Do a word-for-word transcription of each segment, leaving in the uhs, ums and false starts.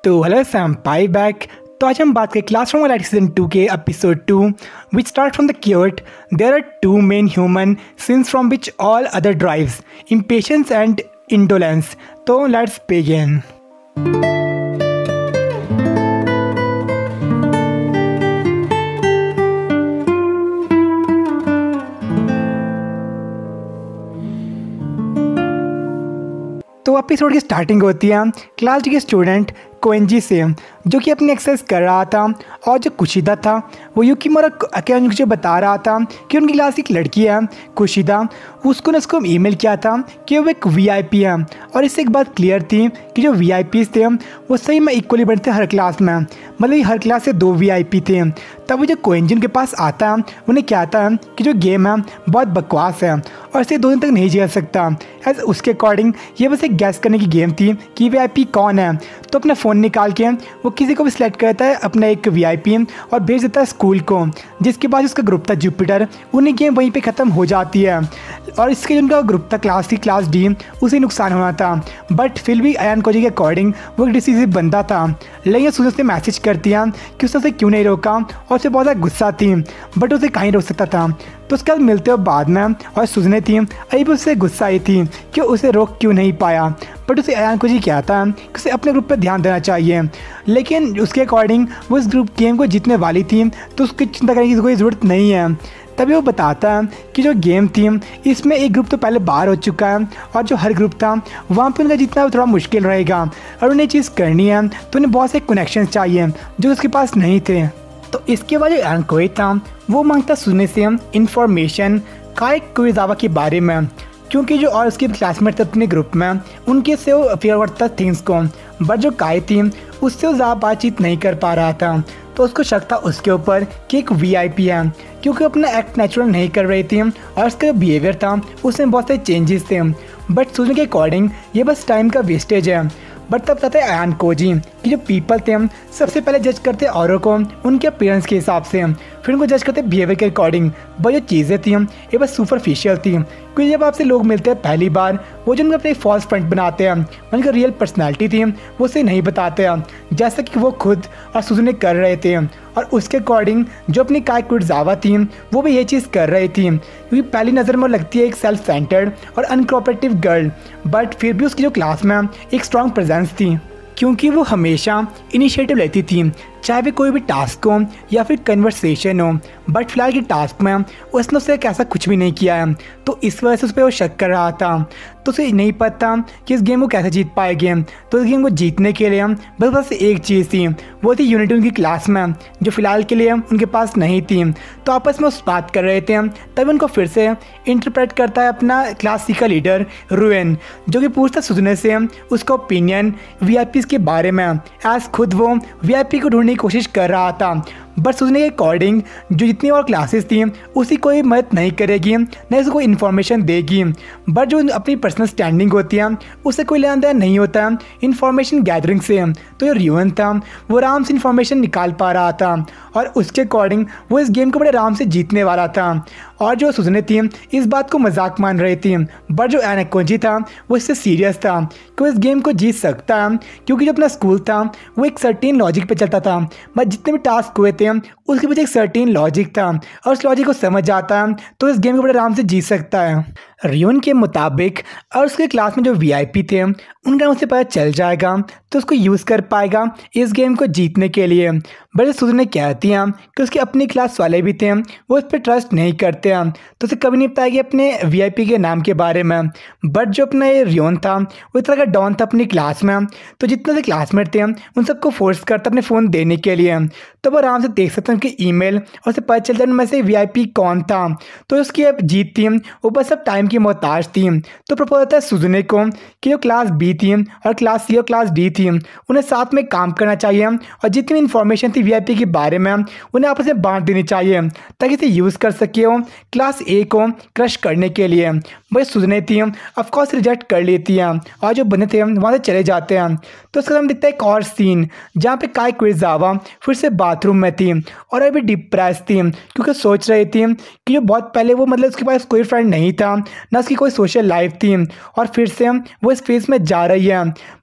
तो hello सैम्पाई back. तो आज हम बात करें क्लासरूम वाला सीजन टू के episode two which start from the quote there are two main human sins from which all other derives impatience and indolence. तो लेट्स बिगिन। तो एपिसोड की स्टार्टिंग होती है क्लास डी के स्टूडेंट कोएंजी से, जो कि अपनी एक्सरसाइज कर रहा था। और जो कुशिदा था वो युकीमुरा मुझे बता रहा था कि उनकी क्लास की एक लड़की है कुशिदा, उसको ने उसको ईमेल किया था कि वो एक वीआईपी है। और इससे एक बात क्लियर थी कि जो वीआईपीज़ थे वो सही में इक्वली बनते हर क्लास में, मतलब हर क्लास से दो वीआईपी थे। तब वो जो कोएंजी उनके पास आता है उन्हें कहता है कि जो गेम है बहुत बकवास है और इसे दो दिन तक नहीं झेल सकता। एज उसके अकॉर्डिंग ये बस एक गैस करने की गेम थी कि वीआईपी कौन है। तो अपना फ़ोन निकाल के वो किसी को भी सिलेक्ट करता है अपना एक वीआईपी और भेज देता है स्कूल को, जिसके बाद उसका ग्रुप था जुपिटर, उन्हें गेम वहीं पे ख़त्म हो जाती है। और इसके जो उनका ग्रुप था क्लास थी क्लास डी, उसे नुकसान होना था। बट फिर भी अयान कोजी के अकॉर्डिंग वो एक डिसीजिव बंदा था। लेकिन सुजन से मैसेज करती है कि उसने उसे क्यों नहीं रोका और उसे बहुत ज़्यादा गुस्सा थी, बट उसे कहीं रोक सकता था। तो उसके बाद मिलते हो बाद में और सुजने थी अभी भी उससे गुस्सा आई थी कि उसे रोक क्यों नहीं पाया। बट उसे अयान कोजी कहता है कि उसे अपने ग्रुप पर ध्यान देना चाहिए। लेकिन उसके अकॉर्डिंग वो इस ग्रुप गेम को जीतने वाली थी, तो उसकी चिंता करने की कोई ज़रूरत नहीं है। तभी वो बताता है कि जो गेम थी इसमें एक ग्रुप तो पहले बाहर हो चुका है और जो हर ग्रुप था वहाँ पे उनका जीतना थोड़ा मुश्किल रहेगा। और उन्हें चीज़ करनी है तो उन्हें बहुत से कनेक्शन चाहिए जो उसके पास नहीं थे। तो इसके बाद जो अयान कोई था वो मांगता सुनने से इंफॉर्मेशन काई कुरोसावा के बारे में, क्योंकि जो और उसके क्लासमेट थे अपने ग्रुप में उनके से वो फेयर करता थिंग्स को। बट जो काई थी उससे वो ज़्यादा बातचीत नहीं कर पा रहा था, तो उसको शक था उसके ऊपर कि एक वीआईपी है, क्योंकि अपना एक्ट नेचुरल नहीं कर रही थी और उसका जो बिहेवियर था उसमें बहुत सारे चेंजेस थे। बट सोचने के अकॉर्डिंग ये बस टाइम का वेस्टेज है। बट तब बताते अयान कोजी कि जो पीपल थे सबसे पहले जज करते औरों को उनके अपीयरेंस के हिसाब से, फिर उनको जज करते बिहेवियर के अकॉर्डिंग। बट जो चीज़ें थी ये बस सुपरफिशियल थी, क्योंकि जब आपसे लोग मिलते हैं पहली बार वो जो उनका अपने फॉल्स फ्रंट बनाते हैं, उनका रियल पर्सनैलिटी थी वो उसे नहीं बताते हैं, जैसा कि वो खुद और सुजुने कर रहे थे। और उसके अकॉर्डिंग जो अपनी काई कुरोसावा थी वो भी ये चीज़ कर रही थी, क्योंकि पहली नज़र में लगती है एक सेल्फ सेंटर्ड और अनकोऑपरेटिव गर्ल, बट फिर भी उसकी जो क्लास में एक स्ट्रॉन्ग प्रेजेंस थी, क्योंकि वो हमेशा इनिशिएटिव लेती थी, चाहे भी कोई भी टास्क हो या फिर कन्वर्सेशन हो। बट फिलहाल की टास्क में उसने उससे ऐसा कुछ भी नहीं किया है, तो इस वजह से उस पर वो शक कर रहा था। तो उसे नहीं पता कि इस गेम को कैसे जीत पाएंगे। तो इस गेम को जीतने के लिए बस बस एक चीज़ थी, वो थी यूनिटी उनकी क्लास में, जो फिलहाल के लिए उनके पास नहीं थी। तो आपस में उस बात कर रहे थे, तभी उनको फिर से इंटरप्रेट करता है अपना क्लास सी का लीडर रुएन, जो कि पूछता सुजने से उसका ओपिनियन वीआईपीज़ के बारे में, एज खुद वो वीआईपी को ढूंढने की कोशिश कर रहा था। बट सोचने के अकॉर्डिंग जो जितनी और क्लासेस थी उसी कोई मदद नहीं करेगी, न उसको कोई इन्फॉर्मेशन देगी। बट जो अपनी पर्सनल स्टैंडिंग होती है उससे कोई लेना देना नहीं होता इन्फॉर्मेशन गैदरिंग से। तो जो रिवन था वो आराम से इन्फॉर्मेशन निकाल पा रहा था और उसके अकॉर्डिंग वो इस गेम को बड़े आराम से जीतने वाला था। और जो सुजने थी इस बात को मजाक मान रही थी, बट जो अयान कोजी था वो इससे सीरियस था कि वो इस गेम को जीत सकता है, क्योंकि जो अपना स्कूल था वो एक सर्टेन लॉजिक पे चलता था। बट जितने भी टास्क हुए थे उसके पीछे एक सर्टेन लॉजिक था और उस लॉजिक को समझ आता है तो इस गेम को बड़े आराम से जीत सकता है। रियोन के मुताबिक और उसके क्लास में जो वीआईपी थे उनका उसे पता चल जाएगा तो उसको यूज़ कर पाएगा इस गेम को जीतने के लिए। बट सुजने कहती हैं कि उसके अपनी क्लास वाले भी थे वो उस पर ट्रस्ट नहीं करते हैं, तो उसे कभी नहीं बताएगी अपने वीआईपी के नाम के बारे में। बट जो अपना ये रियोन था वो इस तरह का डॉन था अपनी क्लास में, तो जितने से क्लासमेट थे उन सबको फोर्स करता अपने फ़ोन देने के लिए। तो वो आराम से देख सकते हैं उनके ईमेल और उसे पता चल जाए उनमें से वीआईपी कौन था। तो उसकी अब जीत थी वो बस सब टाइम की मोहताज थी। तो प्रपोज होता है सुजने को कि जो क्लास बी थी और क्लास सी और क्लास डी थी उन्हें साथ में काम करना चाहिए और जितनी इन्फॉर्मेशन थी वीआईपी के बारे में उन्हें आपस में बांट देनी चाहिए ताकि इसे यूज़ कर सके हो क्लास ए को क्रश करने के लिए। वही सुजने थी ऑफकोर्स रिजेक्ट कर लेती हैं और जो बने थे वहाँ से चले जाते हैं। तो उसके बाद दिखता है एक और सीन जहाँ पे काई कुरोसावा फिर से बाथरूम में थी और अभी डिप्रेस थी, क्योंकि सोच रही थी कि जो बहुत पहले वो मतलब उसके पास कोई फ्रेंड नहीं था ना उसकी कोई सोशल लाइफ थी और फिर से वो इस फेज में जा रही है।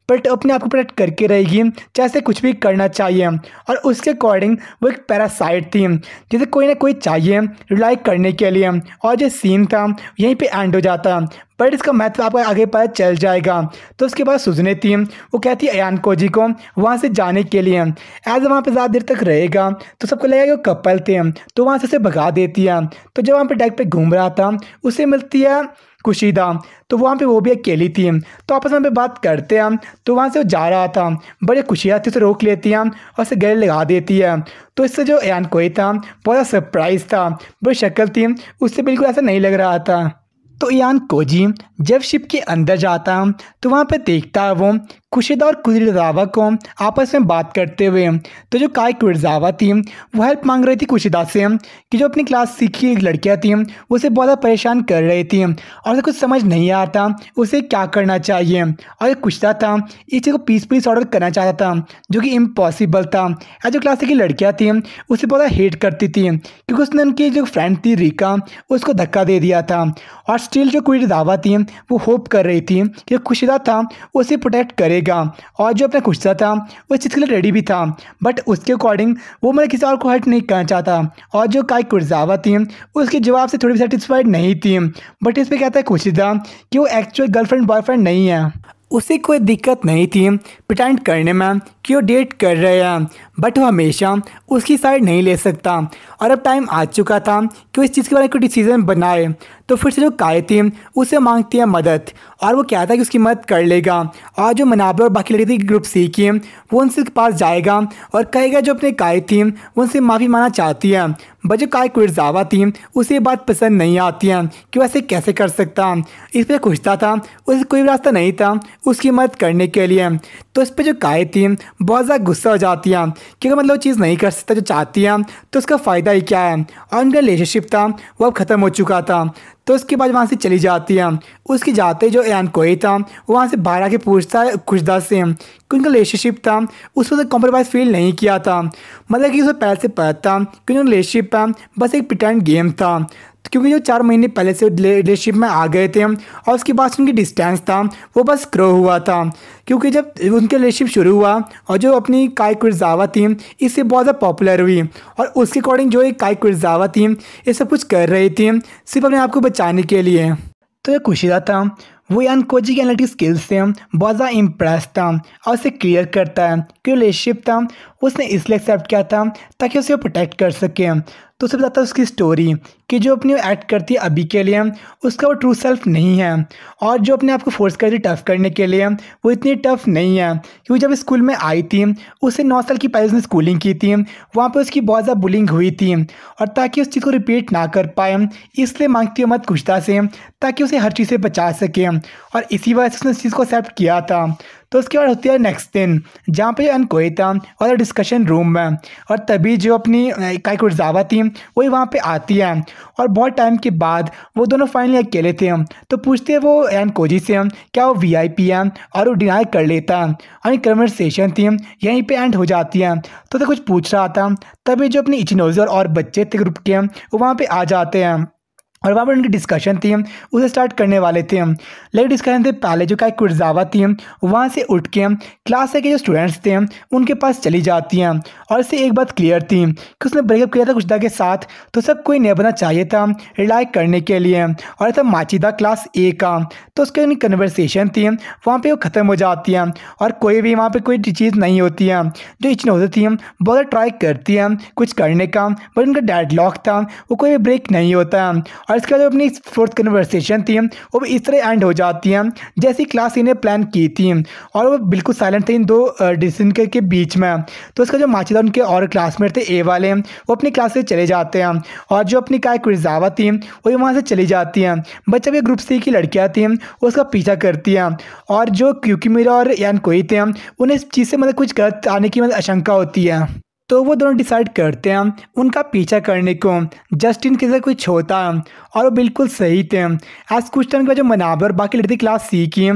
बट अपने आप को प्रोटेक्ट करके रहेगी, जैसे कुछ भी करना चाहिए। और उसके अकॉर्डिंग वो एक पैरासाइट थी जिसे कोई ना कोई चाहिए रिलाई करने के लिए। और जो सीन था यहीं पे एंड हो जाता, बट इसका महत्व आपको आगे पता चल जाएगा। तो उसके बाद सुजने थी, वो कहती है अयान कोजी को वहाँ से जाने के लिए। एज वहाँ पे ज़्यादा देर तक रहेगा तो सबको लगेगा कि वो कपल थे, तो वहाँ से उसे भगा देती है। तो जब वहाँ पे डेक पे घूम रहा था उसे मिलती है कुशीदा, तो वहाँ पे वो भी अकेली थी। तो आपस में बात करते हैं, तो वहाँ से वो जा रहा था, बड़े खुशियाँ थी, उसे रोक लेती हैं और उसे गले लगा देती है। तो इससे जो अयान कोई था बहुत सरप्राइज था, बड़ी शक्ल थी, उससे बिल्कुल ऐसा नहीं लग रहा था। तो अयान कोजी जब शिप के अंदर जाता तो वहाँ पे देखता है वो कुशिदा और कुशिदावा को आपस में बात करते हुए। तो जो काई कुशिदावा थी वो हेल्प मांग रही थी कुशिदा से कि जो अपनी क्लास सीखी लड़कियाँ थी उसे बहुत ज़्यादा परेशान कर रही थी और उसे कुछ समझ नहीं आता उसे क्या करना चाहिए। और कुशिदा था इस चीज़ को पीसफुली सॉर्ट आउट करना चाहता था, जो कि इम्पॉसिबल था। और जो क्लास की लड़कियाँ थी उसे बहुत हेट करती थी क्योंकि उसने उनकी जो फ्रेंड थी रिका उसको धक्का दे दिया था। और स्टिल जो कुशिदावा थी वो होप कर रही थी कि कुशिदा था उसे प्रोटेक्ट करे। और जो अपना कुशिदा था वो इस चीज़ के लिए रेडी भी था, बट उसके अकॉर्डिंग वो मतलब किसी और को हर्ट नहीं करना चाहता। और जो काई कुशिदावा थी उसके जवाब से थोड़ी भी सेटिस्फाइड नहीं थी। बट इस पर कहता है कुशिदा कि वो एक्चुअल गर्लफ्रेंड बॉयफ्रेंड नहीं है, उसे कोई दिक्कत नहीं थी प्रिटेंड करने में कि वो डेट कर रहे हैं, बट वो हमेशा उसकी साइड नहीं ले सकता। और अब टाइम आ चुका था कि वो इस चीज़ के बारे में कोई डिसीजन बनाए। तो फिर से जो काय थी उसे मांगती है मदद, और वो कहता है कि उसकी मदद कर लेगा। और जो मनाबे और बाकी लड़की थी ग्रुप सी की वो उनसे पास जाएगा और कहेगा जो अपने काय थी वो उनसे माफ़ी मांगना चाहती है। बट जो काय कुशिदावा थी उसे ये बात पसंद नहीं आती है कि वैसे कैसे कर सकता। इस पर खुशता था उसे कोई रास्ता नहीं था उसकी मदद करने के लिए। तो इस पर जो काय थी बहुत ज़्यादा गुस्सा हो जाती है कि अगर मतलब चीज़ नहीं कर सकता जो चाहती है तो उसका फ़ायदा ही क्या है। और उनका रिलेशनशिप था वो अब ख़त्म हो चुका था। तो उसके बाद वहाँ से चली जाती है। उसकी जाते जो अयान कोई था वो वहाँ से बाहर आके पूछता है कुशिदा से कि उनका रिलेशनशिप था उसमें कॉम्प्रोमाइज़ फील नहीं किया था, मतलब कि उसे पहले से पता था कि उनका रिलेशनशिप था बस एक प्रिटेंड गेम था। क्योंकि जो चार महीने पहले से रिलेशनशिप में आ गए थे और उसके बाद उनकी डिस्टेंस था वो बस ग्रो हुआ था। क्योंकि जब उनके रिलेशनशिप शुरू हुआ और जो अपनी काई कुशिदावा थी इससे बहुत ज़्यादा पॉपुलर हुई, और उसके अकॉर्डिंग जो एक काई कुशिदावा थी ये सब कुछ कर रही थी सिर्फ अपने आप को बचाने के लिए। तो ये कुशिदा था वो अयान कोजी की एनालिटिक स्किल्स से बहुत ज़्यादा इम्प्रेस था और उसे क्लियर करता है कि रिलेशनशिप था उसने इसलिए एक्सेप्ट किया था ताकि उसे प्रोटेक्ट कर सके। तो उसे बताता है उसकी स्टोरी कि जो अपनी एक्ट करती है अभी के लिए उसका वो ट्रू सेल्फ नहीं है, और जो अपने आप को फोर्स करती है टफ़ करने के लिए वो इतनी टफ़ नहीं है। क्योंकि जब स्कूल में आई थी उससे नौ साल की पहले उसने स्कूलिंग की थी, वहाँ पे उसकी बहुत ज़्यादा बुलिंग हुई थी, और ताकि उस चीज़ को रिपीट ना कर पाए इसलिए मांगती है मत कुशिदा से ताकि उसे हर चीज़ से बचा सके। और इसी वजह से उसने इस चीज़ को एक्सेप्ट किया था। तो उसके बाद होती है नेक्स्ट दिन जहाँ पे अन कोई था और डिस्कशन रूम में, और तभी जो अपनी काई कुशिदावा थी वही वहाँ पे आती है। और बहुत टाइम के बाद वो दोनों फाइनली अकेले थे। तो पूछते हैं वो अयान कोजी से क्या वो वीआईपी है, और वो डिनाई कर लेता है। और कन्वर्सेशन थी यहीं पे एंड हो जाती है। तो तो कुछ पूछ रहा था तभी जो अपनी इचिनोज़ी और बच्चे थे ग्रुप के वो वहाँ पे आ जाते हैं, और वहाँ पर उनकी डिस्कशन थी उसे स्टार्ट करने वाले थे। लेकिन डिस्कशन से पहले जो काई कुशिदावा थी वहाँ से उठ के क्लास के जो स्टूडेंट्स थे उनके पास चली जाती हैं। और इससे एक बात क्लियर थी कि उसने ब्रेकअप किया था कुशिदा के साथ, तो सब कोई नया बना चाहिए था रिलाई करने के लिए, और था माचिदा क्लास ए का। तो उसके उनकी कन्वर्सेशन थी वहाँ पर वो ख़त्म हो जाती है, और कोई भी वहाँ पर कोई चीज़ नहीं होती है। जो इचिनोज़ी थी बहुत ट्राई करती है कुछ करने का, बट उनका डेडलॉक था वो कोई भी ब्रेक नहीं होता है। और इसका जो अपनी फोर्थ कन्वर्सेशन थी वो भी इस तरह एंड हो जाती है जैसी क्लास इन्हें प्लान की थी, और वो बिल्कुल साइलेंट थे इन दो डिसीजन के, के बीच में। तो उसका जो माचिदा उनके और क्लासमेट थे ए वाले वो अपनी क्लास से चले जाते हैं, और जो अपनी काई कुशिदावा थी वो वहाँ से चली जाती हैं। बच्चा भी ग्रुप सी की लड़कियाँ थी उसका पीछा करती हैं, और जो क्यूकीमिरा और अयान कोई थे उन्हें इस चीज़ से मतलब कुछ गलत आने की मतलब आशंका होती है। तो वो दोनों डिसाइड करते हैं उनका पीछा करने को। जस्टिन के साथ कुछ होता है और वो बिल्कुल सही थे। आज कुछ टाइम के बाद जो मनाबर बाकी लड़की क्लास सी की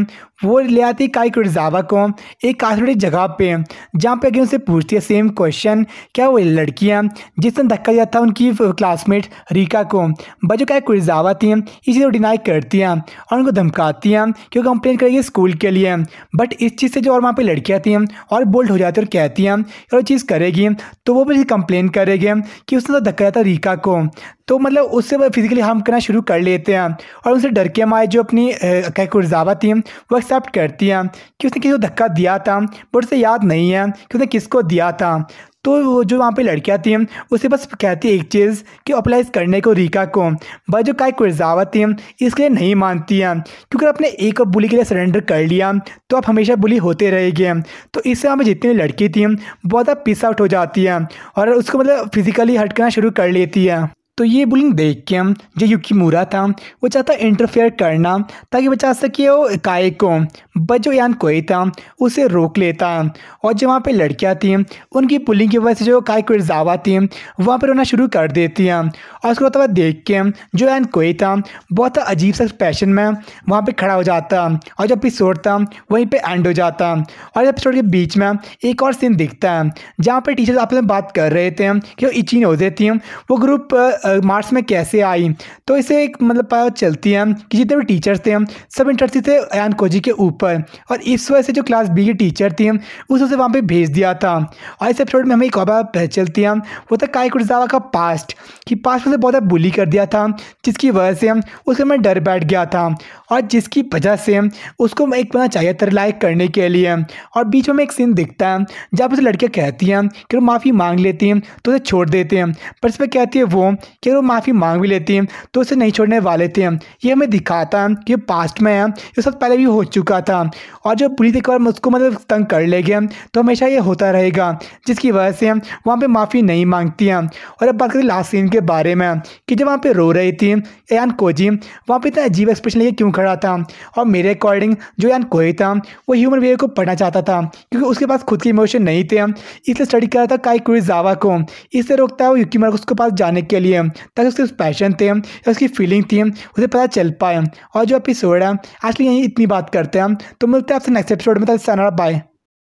वो ले आती है काई कुरजावा को एक काथोड़ी जगह पे, जहाँ पे अगर उनसे पूछती है सेम क्वेश्चन, क्या वो लड़कियाँ जिसने धक्का दिया था उनकी क्लासमेट रीका को, बट जो काई कुरजावा थी इसी को डिनाई करती हैं और उनको धमकाती हैं कि वो कंप्लेन करेगी स्कूल के लिए। बट इस चीज़ से जो और वहाँ पे लड़कियाँ थी और बोल्ड हो जाती है और कहती हैं कि वो चीज़ करेगी तो वो भी कंप्लेन करेगी कि उसने तो धक्का दिया था रीका को, तो मतलब उससे वो फिजिकली हार्म करना शुरू कर लेते हैं। और उनसे डर के माए जो अपनी काई कुरजावा थी वो एक्सेप्ट करती हैं कि उसने किसी को धक्का दिया था, बट उसे याद नहीं है कि उसने किसको दिया था। तो वो जो वहाँ पे लड़कियाँ थी उसे बस कहती है एक चीज़ कि अप्लाइज करने को रीका को, बट जो काई कुरजावा थी इसके लिए नहीं मानती हैं, क्योंकि आपने एक और बुली के लिए सरेंडर कर लिया तो आप हमेशा बुली होते रहेंगे। तो इससे वहाँ पे जितनी लड़की थी बहुत ज़्यादा पीस आउट हो जाती है और उसको मतलब फिजिकली हट करना शुरू कर लेती है। तो ये बुलिंग देख के जो युकीमुरा था वो चाहता इंटरफेयर करना ताकि बचा सके वो काई को, बट जो यान कोई था उसे रोक लेता। और जो वहाँ पे लड़कियाँ थी उनकी बुलिंग की वजह से जो काई कुरजावा थी वहाँ पर रोना शुरू कर देती हैं। और उसको तब देख के जो यान कोई था बहुत अजीब सा पैशन में वहाँ पे खड़ा हो जाता और जो एपिसोड था वहीं पे एंड हो जाता। और एपिसोड के बीच में एक और सीन दिखता है जहाँ पर टीचर्स आपस में बात कर रहे थे कि वो इची नोज़े थी वो ग्रुप मार्च में कैसे आई। तो इसे एक मतलब पता चलती है कि जितने भी टीचर्स थे सब इंटरेस्टेड थे अयान कोजी के ऊपर, और इस वजह से जो क्लास बी की टीचर थी उसे वहाँ पे भेज दिया था। और इस एपिसोड में हमें एक और बात पता चलती है वो था काई कुरजावा का पास्ट, कि पास्ट में से बहुत बुली कर दिया था जिसकी वजह से उसके में डर बैठ गया था और जिसकी वजह से उसको एक बना चाहिए था लाइक करने के लिए। और बीच में एक सीन दिखता है जहाँ पर लड़कियाँ कहती हैं कि वो माफ़ी मांग लेती हैं तो उसे छोड़ देते हैं, पर इस पर कहती है वो कि वो माफ़ी मांग भी लेती हैं तो उसे नहीं छोड़ने वाले थे। ये हमें दिखाता है कि पास्ट में है ये सब पहले भी हो चुका था और जो पुलिस एक बार उसको मतलब तंग कर लेंगे तो हमेशा ये होता रहेगा, जिसकी वजह से वहाँ पे माफ़ी नहीं मांगती हैं। और अब बात करें लास्ट सीन के बारे में कि जब वहाँ पे रो रही थी अयान कोजी वहाँ पे इतना अजीब एक्सप्रेशन लेके क्यों खड़ा था, और मेरे अकॉर्डिंग जो अयान कोई था वो ह्यूमन बिहेवियर को पढ़ना चाहता था क्योंकि उसके पास खुद के इमोशन नहीं थे, इसलिए स्टडी कर रहा था काई कुरजावा को, इससे रोकता है वो युकीमुरा को उसके पास जाने के लिए ताकि उसके पैशन थे या उसकी फीलिंग थी उसे पता चल पाए। और जो एपिसोड है एक्चुअली यही इतनी बात करते हैं, तो मिलते हैं आपसे नेक्स्ट एपिसोड में। तब बाय।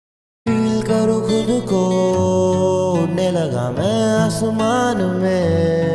फील करो खुद को, उड़ने लगा मैं आसमान में।